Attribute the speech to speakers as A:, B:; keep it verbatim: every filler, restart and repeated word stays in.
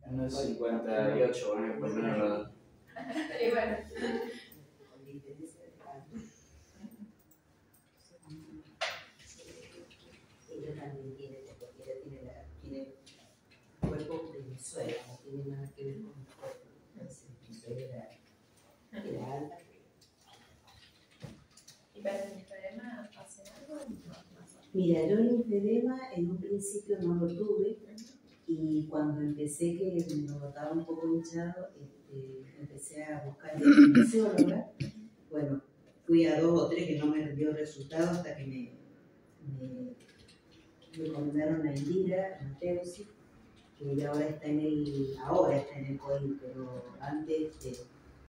A: unos cincuenta y ocho, bueno, por menos la...
B: Y bueno.
C: Ella también tiene, porque ella tiene, la, tiene cuerpo de mi suegra, no tiene nada que ver con mi cuerpo. Entonces, mi suegra era, era alta.
B: ¿Y para el linfedema hace algo?
C: Mira, yo el linfedema en un principio no lo tuve y cuando empecé que me lo notaba un poco hinchado, este, empecé a buscar kinesióloga. Bueno, fui a dos o tres que no me dio resultado hasta que me, me recomendaron a Indira Mateusi, que ella ahora está en el, ahora está en el C O I, pero antes de